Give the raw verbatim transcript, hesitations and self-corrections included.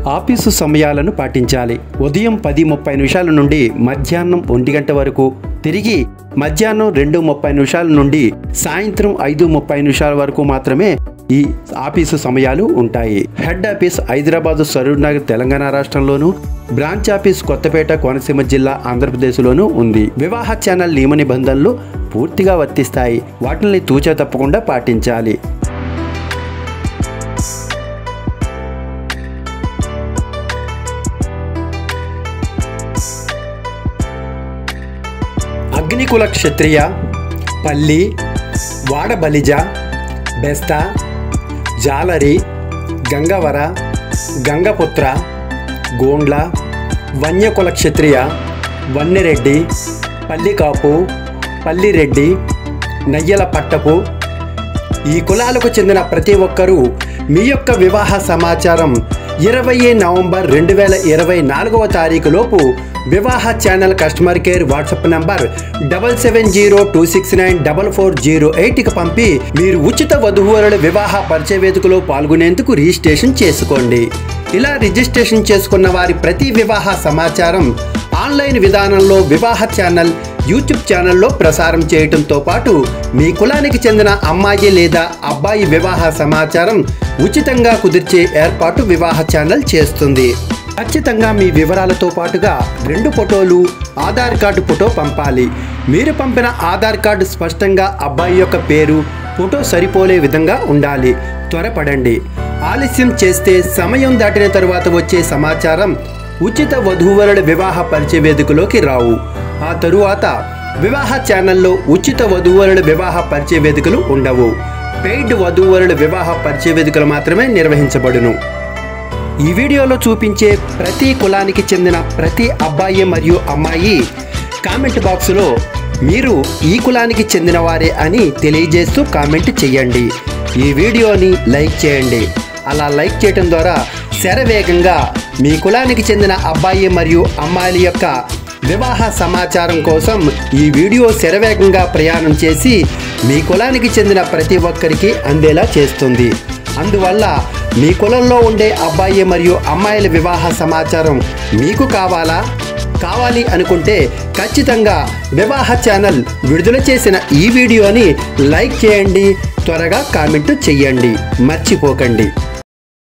Office సమయాలను పాటించాలి. ఉదయం పది ముప్పై నిమిషాల నుండి మధ్యాహ్నం ఒంటి గంట వరకు, తిరిగి మధ్యాహ్నం రెండు ముప్పై నిమిషాల నుండి సాయంత్రం ఐదు ముప్పై నిమిషాల వరకు మాత్రమే ఈ ఆఫీసు సమయాలు ఉంటాయి. హెడ్ ఆఫీస్ హైదరాబాద్ సరూర్ నగర్ తెలంగాణ రాష్ట్రంలోను, బ్రాంచ్ ఆఫీస్ కొత్తపేట కోనసీమ జిల్లా ఆంధ్రప్రదేశ్లోనూ ఉంది. వివాహ ఛానల్ నియమ నిబంధనలు పూర్తిగా వర్తిస్తాయి. వాటిని తూచా తప్పకుండా పాటించాలి. అగ్నికుల క్షత్రియ, పల్లి, వాడబలిజ, బెస్త, జాలరి, గంగవర, గంగపుత్ర, గోండ్ల, వన్యకుల క్షత్రియ, వన్నెరెడ్డి, పల్లికాపు, పల్లిరెడ్డి, నయ్యల పట్టపు ఈ కులాలకు చెందిన ప్రతి ఒక్కరూ మీ యొక్క వివాహ సమాచారం ఇరవై నవంబర్ రెండు వేల ఇరవై నాలుగవ తారీఖు లోపు వివాహ channel customer care WhatsApp number double seven zero two six nine double four zero ఎయిట్కి పంపి మీరు ఉచిత వధూవరుల వివాహ పరిచయ వేదికలో పాల్గొనేందుకు రిజిస్ట్రేషన్ చేసుకోండి. ఇలా రిజిస్ట్రేషన్ చేసుకున్న వారి ప్రతి వివాహ సమాచారం ఆన్లైన్ విధానంలో వివాహ ఛానల్ యూట్యూబ్ ఛానల్లో ప్రసారం చేయడంతో పాటు మీ కులానికి చెందిన అమ్మాయి లేదా అబ్బాయి వివాహ సమాచారం ఉచితంగా కుదిర్చే ఏర్పాటు వివాహ ఛానల్ చేస్తుంది. ఖచ్చితంగా మీ వివరాలతో పాటుగా రెండు ఫోటోలు, ఆధార్ కార్డు ఫోటో పంపాలి. మీరు పంపిన ఆధార్ కార్డు స్పష్టంగా అబ్బాయి యొక్క పేరు, ఫోటో సరిపోలే విధంగా ఉండాలి. త్వరపడండి. ఆలస్యం చేస్తే సమయం దాటిన తరువాత వచ్చే సమాచారం ఉచిత వధూవరుల వివాహ పరిచయ వేదికలోకి రావు. ఆ తరువాత వివాహ ఛానల్లో ఉచిత వధూవరుల వివాహ పరిచయ వేదికలు ఉండవు. పెయిడ్ వధూవరుల వివాహ పరిచయ వేదికలు మాత్రమే నిర్వహించబడును. ఈ వీడియోలో చూపించే ప్రతి కులానికి చెందిన ప్రతి అబ్బాయి మరియు అమ్మాయి కామెంట్ బాక్సులో మీరు ఈ కులానికి చెందిన వారే అని తెలియజేస్తూ కామెంట్ చేయండి. ఈ వీడియోని లైక్ చేయండి. అలా లైక్ చేయడం ద్వారా శరవేగంగా మీ కులానికి చెందిన అబ్బాయి మరియు అమ్మాయిల యొక్క వివాహ సమాచారం కోసం ఈ వీడియో శరవేగంగా ప్రయాణం చేసి మీ కులానికి చెందిన ప్రతి ఒక్కరికి అందేలా చేస్తుంది. అందువల్ల మీ కులంలో ఉండే అబ్బాయి మరియు అమ్మాయిల వివాహ సమాచారం మీకు కావాలా కావాలి అనుకుంటే ఖచ్చితంగా వివాహ ఛానల్ విడుదల చేసిన ఈ వీడియోని లైక్ చేయండి. త్వరగా కామెంట్ చేయండి. మర్చిపోకండి.